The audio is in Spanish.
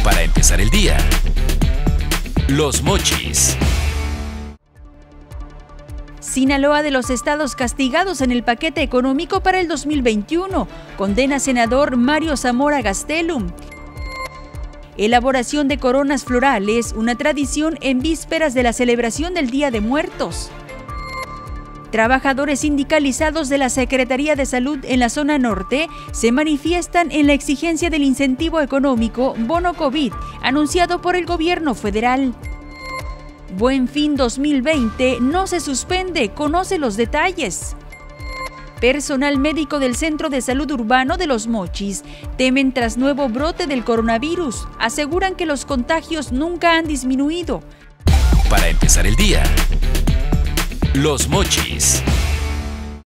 Para empezar el día, Los Mochis. Sinaloa, de los estados castigados en el paquete económico para el 2021, condena senador Mario Zamora Gastelum. Elaboración de coronas florales, una tradición en vísperas de la celebración del Día de Muertos. Trabajadores sindicalizados de la Secretaría de Salud en la zona norte se manifiestan en la exigencia del incentivo económico Bono COVID, anunciado por el gobierno federal. Buen Fin 2020 no se suspende, conoce los detalles. Personal médico del Centro de Salud Urbano de Los Mochis temen tras nuevo brote del coronavirus. Aseguran que los contagios nunca han disminuido. Para empezar el día, Los Mochis.